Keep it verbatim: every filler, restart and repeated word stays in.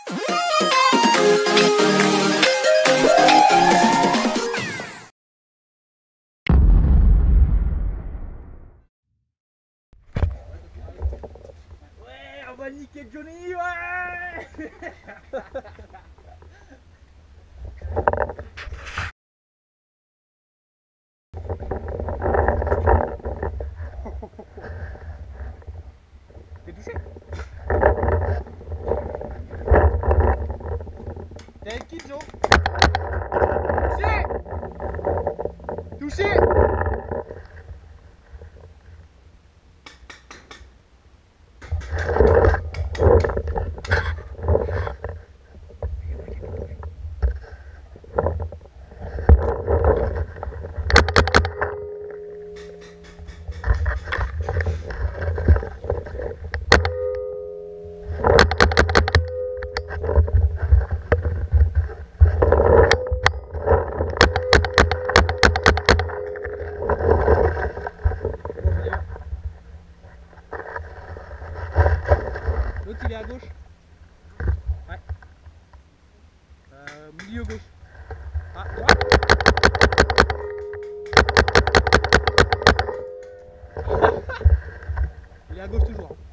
On va niquer Johnny, ouais. T'es touché? T'es avec qui, Joe? Touché! Touché! L'autre il est à gauche. Ouais. Euh, milieu gauche. Ah, droite. Il est à gauche toujours.